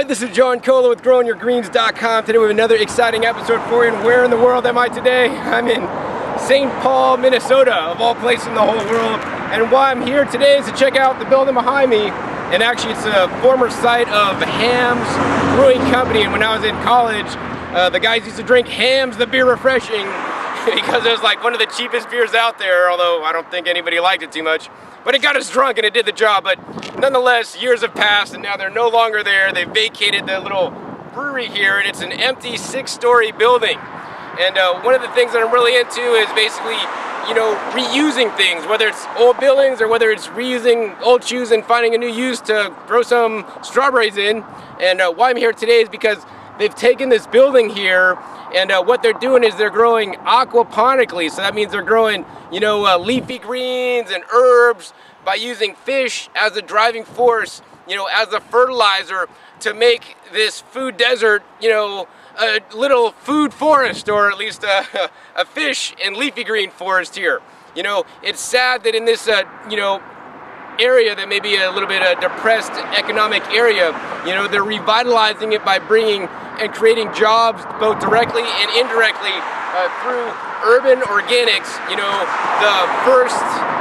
Alright, this is John Cola with GrowingYourGreens.com. Today we have another exciting episode for you. And where in the world am I today? I'm in St. Paul, Minnesota, of all places in the whole world. And why I'm here today is to check out the building behind me. And actually it's a former site of Hamm's Brewing Company. And when I was in college, the guys used to drink Hamm's the beer refreshing because it was like one of the cheapest beers out there, although I don't think anybody liked it too much. But it got us drunk and it did the job. But nonetheless, years have passed and now they're no longer there. They vacated the little brewery here and it's an empty 6-story building. And one of the things that I'm really into is basically, you know, reusing things, whether it's old buildings or whether it's reusing old shoes and finding a new use to grow some strawberries in. And why I'm here today is because they've taken this building here and what they're doing is they're growing aquaponically. So that means they're growing, you know, leafy greens and herbs by using fish as a driving force, you know, as a fertilizer to make this food desert, you know, a little food forest, or at least a fish and leafy green forest here. You know, it's sad that in this, you know, area that may be a little bit depressed economic area, you know, they're revitalizing it by bringing and creating jobs both directly and indirectly through Urban Organics, you know, the first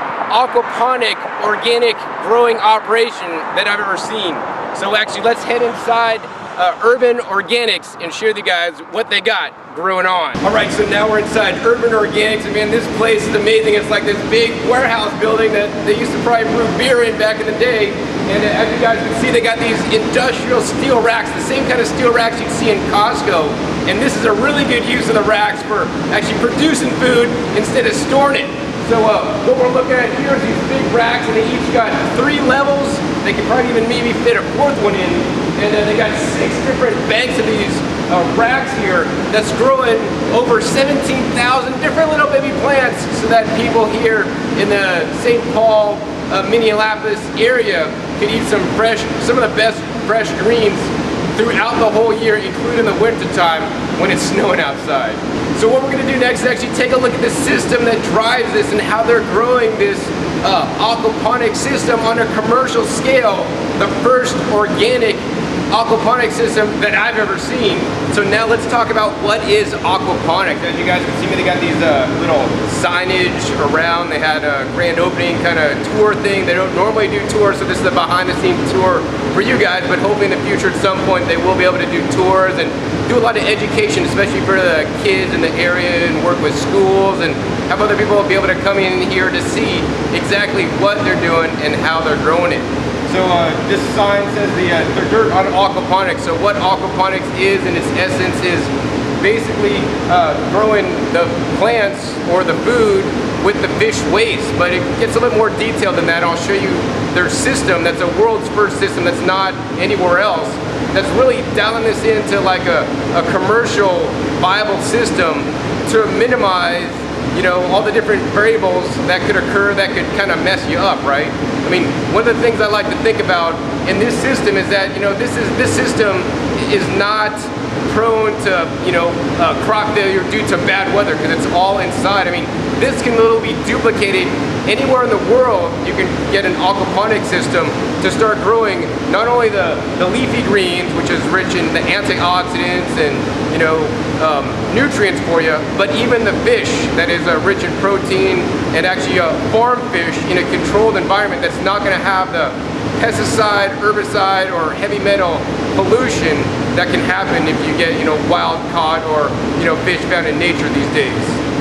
aquaponic organic growing operation that I've ever seen. So actually let's head inside Urban Organics and share with you guys what they got growing on. Alright, so now we're inside Urban Organics, and man, this place is amazing. It's like this big warehouse building that they used to probably brew beer in back in the day. And as you guys can see, they got these industrial steel racks, the same kind of steel racks you'd see in Costco. And this is a really good use of the racks for actually producing food instead of storing it. So what we're looking at here is these big racks, and they each got 3 levels. They could probably even maybe fit a 4th one in. And then they got 6 different banks of these racks here that's growing over 17,000 different little baby plants so that people here in the St. Paul, Minneapolis area could eat some of the best fresh greens throughout the whole year, including the winter time when it's snowing outside. So what we're going to do next is actually take a look at the system that drives this and how they're growing this aquaponic system on a commercial scale, the first organic aquaponic system that I've ever seen. So now let's talk about what is aquaponics. As you guys can see, they got these little signage around. They had a grand opening kind of tour thing. They don't normally do tours, so this is a behind the scenes tour for you guys, but hopefully in the future at some point they will be able to do tours and do a lot of education, especially for the kids in the area, and work with schools and have other people be able to come in here to see exactly what they're doing and how they're growing it. So this sign says the dirt on aquaponics. So what aquaponics is in its essence is basically growing the plants or the food with the fish waste, but it gets a little more detailed than that. I'll show you their system. That's a world's first system that's not anywhere else. That's really dialing this into like a commercial viable system to minimize, you know, all the different variables that could occur that could kind of mess you up, right? I mean, one of the things I like to think about in this system is that, you know, this system is not prone to, you know, crop failure due to bad weather because it's all inside. I mean, this can literally be duplicated anywhere in the world. You can get an aquaponic system to start growing not only the leafy greens, which is rich in the antioxidants and, you know, nutrients for you, but even the fish that is rich in protein, and actually a farm fish in a controlled environment that's not going to have the pesticide, herbicide, or heavy metal pollution that can happen if you get, you know, wild caught or, you know, fish found in nature these days.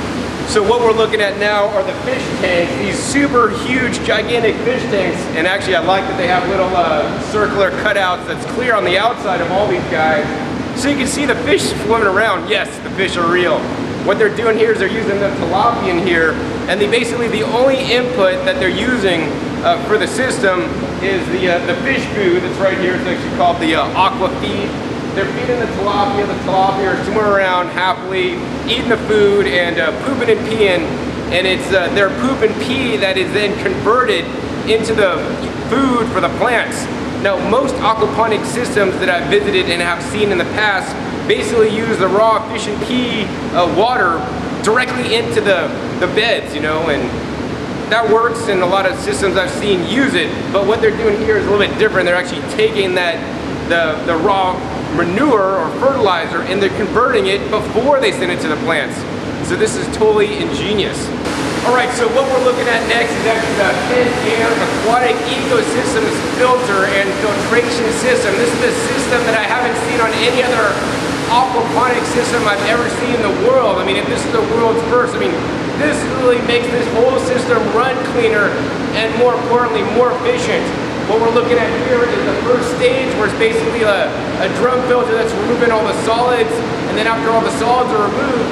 So what we're looking at now are the fish tanks, these super huge, gigantic fish tanks. And actually I like that they have little circular cutouts that's clear on the outside of all these guys. So you can see the fish swimming around. Yes, the fish are real. What they're doing here is they're using the tilapia in here, and basically the only input that they're using for the system is the fish food that's right here. It's actually called the aqua feed. They're feeding the tilapia. The tilapia are swimming around happily, eating the food and pooping and peeing. And it's their poop and pee that is then converted into the food for the plants. Now, most aquaponic systems that I've visited and have seen in the past basically use the raw fish and pee water directly into the beds, you know, and that works, and a lot of systems I've seen use it. But what they're doing here is a little bit different. They're actually taking that the raw manure or fertilizer, and they're converting it before they send it to the plants. So this is totally ingenious. All right, so what we're looking at next is actually the Air Aquatic Ecosystems Filter and Filtration System. This is the system that I haven't seen on any other aquaponic system I've ever seen in the world. I mean, if this is the world's first, I mean, this really makes this whole system run cleaner and, more importantly, more efficient. What we're looking at here is the first stage, where it's basically a drum filter that's removing all the solids, and then after all the solids are removed,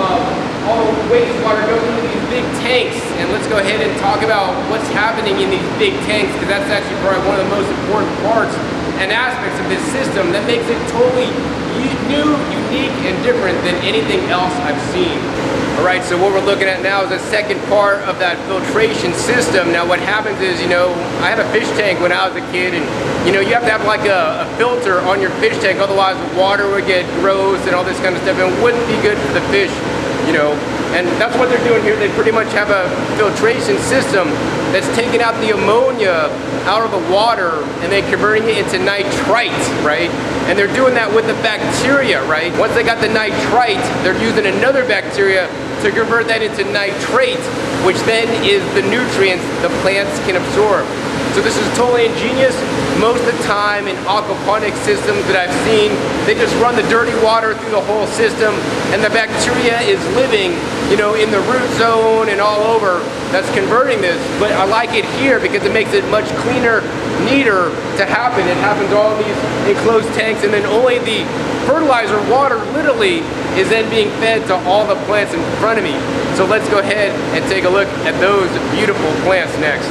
all the wastewater goes into these big tanks. And let's go ahead and talk about what's happening in these big tanks, because that's actually probably one of the most important parts and aspects of this system that makes it totally new, unique, and different than anything else I've seen. All right, so what we're looking at now is the second part of that filtration system. Now what happens is, you know, I had a fish tank when I was a kid, and you know, you have to have like a filter on your fish tank, otherwise the water would get gross and all this kind of stuff, and it wouldn't be good for the fish, you know. And that's what they're doing here. They pretty much have a filtration system that's taking out the ammonia out of the water and then converting it into nitrite, right? And they're doing that with the bacteria, right? Once they got the nitrite, they're using another bacteria to convert that into nitrate, which then is the nutrients the plants can absorb. So this is totally ingenious. Most of the time in aquaponic systems that I've seen, they just run the dirty water through the whole system, and the bacteria is living, you know, in the root zone and all over. That's converting this. But I like it here because it makes it much cleaner, neater to happen. It happens all in these enclosed tanks, and then only the fertilizer water literally is then being fed to all the plants in front of me. So let's go ahead and take a look at those beautiful plants next.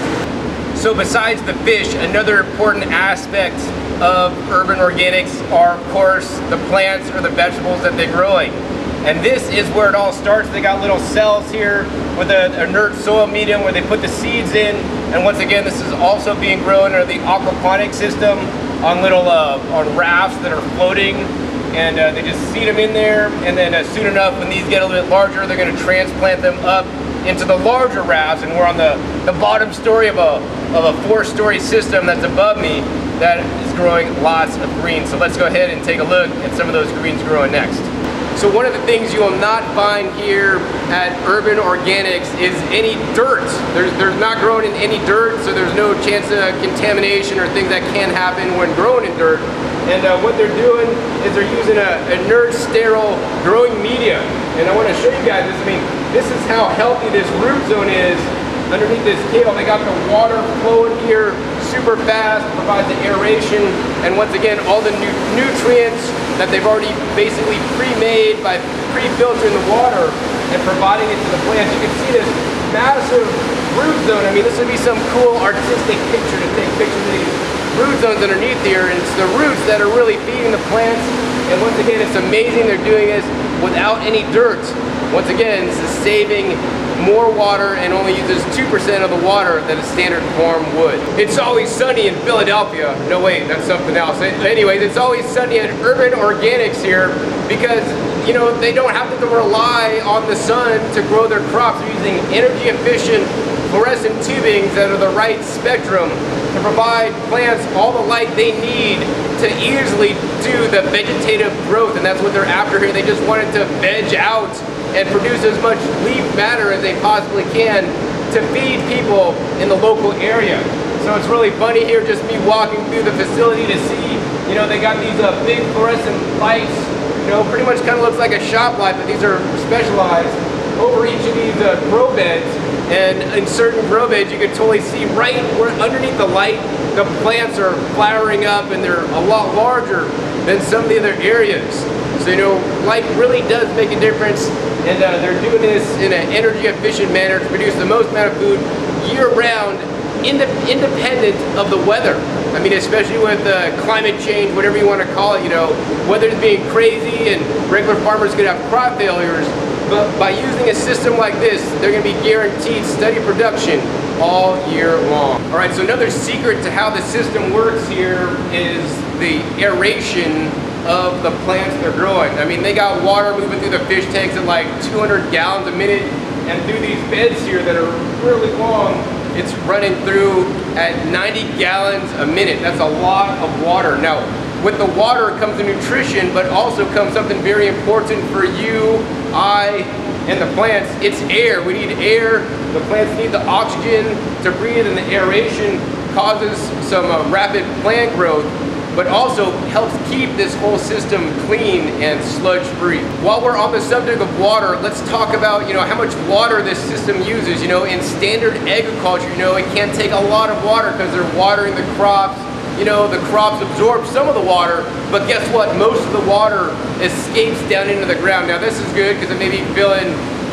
So besides the fish, another important aspect of Urban Organics are, of course, the plants or the vegetables that they're growing. And this is where it all starts. They got little cells here with an inert soil medium where they put the seeds in. And once again, this is also being grown under the aquaponic system on little on rafts that are floating. And they just seed them in there. And then soon enough, when these get a little bit larger, they're going to transplant them up into the larger rafts. And we're on the bottom story of a 4-story system that's above me that is growing lots of greens. So let's go ahead and take a look at some of those greens growing next. So one of the things you will not find here at Urban Organics is any dirt. There's not growing in any dirt, so there's no chance of contamination or things that can happen when growing in dirt. And what they're doing is they're using a inert, sterile growing media. And I want to show you guys this. I mean, this is how healthy this root zone is underneath this kale. They got the water flowing here super fast, provides the aeration, and once again, all the nutrients that they've already basically pre-made by pre-filtering the water and providing it to the plants. You can see this massive root zone. I mean, this would be some cool artistic picture to take pictures of these root zones underneath here, and it's the roots that are really feeding the plants. And once again, it's amazing they're doing this without any dirt. Once again, this is saving more water and only uses 2% of the water that a standard farm would. It's always sunny in Philadelphia. No, wait, that's something else. Anyways, it's always sunny at Urban Organics here because, you know, they don't have to rely on the sun to grow their crops. They're using energy efficient fluorescent tubings that are the right spectrum to provide plants all the light they need to easily do the vegetative growth, and that's what they're after here. They just wanted to veg out and produce as much leaf matter as they possibly can to feed people in the local area. So it's really funny here, just me walking through the facility to see, you know, they got these big fluorescent lights, you know, pretty much kind of looks like a shop light, but these are specialized over each of these grow beds. And in certain grow beds, you can totally see right where underneath the light, the plants are flowering up and they're a lot larger than some of the other areas. So, you know, light really does make a difference, and they're doing this in an energy efficient manner to produce the most amount of food year-round, independent of the weather. I mean, especially with climate change, whatever you want to call it, you know, weather's being crazy and regular farmers could have crop failures, but by using a system like this, they're going to be guaranteed steady production all year long. All right, so another secret to how the system works here is the aeration of the plants they're growing. I mean, they got water moving through the fish tanks at like 200 gallons a minute, and through these beds here that are really long, it's running through at 90 gallons a minute. That's a lot of water. Now, with the water comes the nutrition, but also comes something very important for you, I, and the plants. It's air. We need air. The plants need the oxygen to breathe, and the aeration causes some rapid plant growth, but also helps keep this whole system clean and sludge-free. While we're on the subject of water, let's talk about, how much water this system uses. In standard agriculture, it can't take a lot of water because they're watering the crops. The crops absorb some of the water, but guess what? Most of the water escapes down into the ground. Now this is good because it may be filling,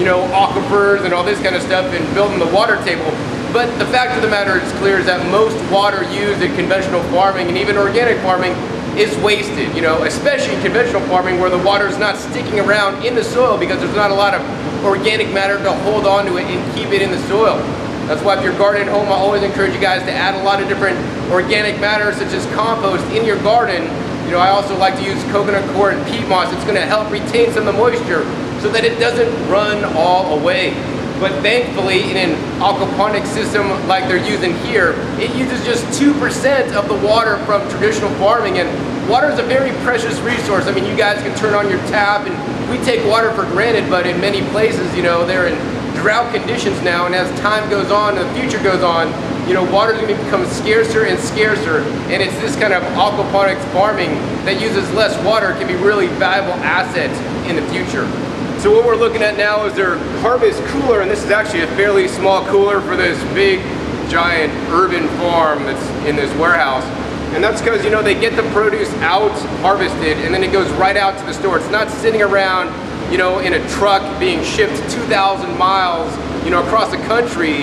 aquifers and all this kind of stuff and building the water table. But the fact of the matter is clear is that most water used in conventional farming and even organic farming is wasted, especially in conventional farming where the water is not sticking around in the soil because there's not a lot of organic matter to hold on to it and keep it in the soil. That's why if you're gardening at home, I always encourage you guys to add a lot of different organic matter such as compost in your garden. I also like to use coconut coir and peat moss. It's going to help retain some of the moisture so that it doesn't run all away. But thankfully, in an aquaponic system like they're using here, it uses just 2% of the water from traditional farming, and water is a very precious resource. I mean, you guys can turn on your tap, and we take water for granted, but in many places, they're in drought conditions now, and as time goes on and the future goes on, water is going to become scarcer and scarcer, and it's this kind of aquaponics farming that uses less water can be really valuable assets in the future. So what we're looking at now is their harvest cooler, and this is actually a fairly small cooler for this big, giant urban farm that's in this warehouse. And that's because, they get the produce out, harvested, and then it goes right out to the store. It's not sitting around, in a truck being shipped 2,000 miles, across the country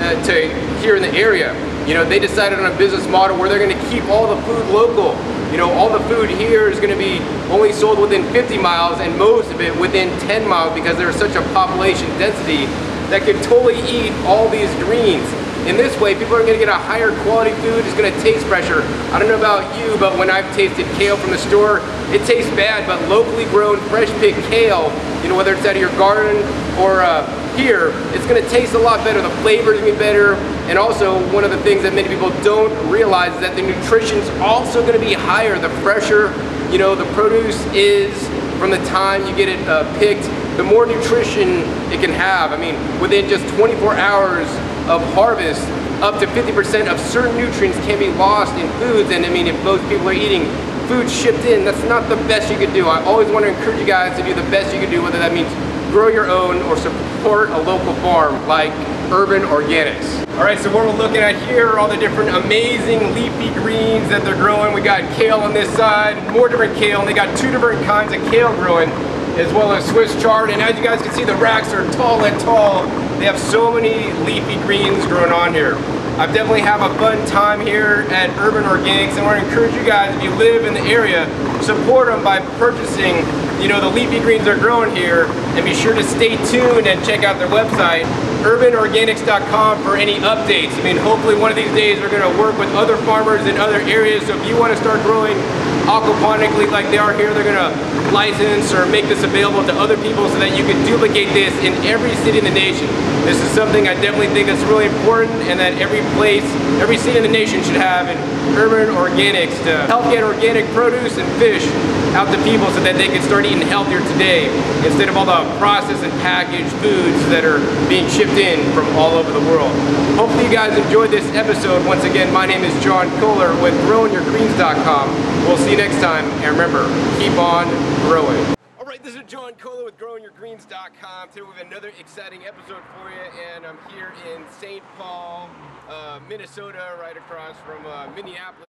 to here in the area. They decided on a business model where they're going to keep all the food local. All the food here is going to be only sold within 50 miles and most of it within 10 miles because there's such a population density that could totally eat all these greens. In this way, people are going to get a higher quality food. It's going to taste fresher. I don't know about you, but when I've tasted kale from the store, it tastes bad, but locally grown, fresh picked kale, whether it's out of your garden or here, it's going to taste a lot better. The flavor is going to be better. And also, one of the things that many people don't realize is that the nutrition is also going to be higher. The fresher, the produce is from the time you get it picked, the more nutrition it can have. I mean, within just 24 hours of harvest, up to 50% of certain nutrients can be lost in foods. And I mean, if most people are eating food shipped in, that's not the best you could do. I always want to encourage you guys to do the best you can do, whether that means grow your own or support a local farm like Urban Organics. All right, so what we're looking at here are all the different amazing leafy greens that they're growing. We got kale on this side, more different kale, and they got 2 different kinds of kale growing, as well as Swiss chard. And as you guys can see, the racks are tall and tall. They have so many leafy greens growing on here. I definitely have a fun time here at Urban Organics, and I want to encourage you guys, if you live in the area, support them by purchasing, the leafy greens they're growing here, and be sure to stay tuned and check out their website, urbanorganics.com, for any updates. I mean, hopefully one of these days we're going to work with other farmers in other areas, so if you want to start growing aquaponically like they are here, they're going to license or make this available to other people so that you can duplicate this in every city in the nation. This is something I definitely think that's really important and that every place, every city in the nation should have in Urban Organics to help get organic produce and fish out to people so that they can start eating healthier today instead of all the processed and packaged foods that are being shipped in from all over the world. Hopefully you guys enjoyed this episode. Once again, my name is John Kohler with growingyourgreens.com. We'll see you next time, and remember, keep on growing. All right, this is John Kohler with growingyourgreens.com. Today we have another exciting episode for you, and I'm here in St. Paul, Minnesota, right across from Minneapolis.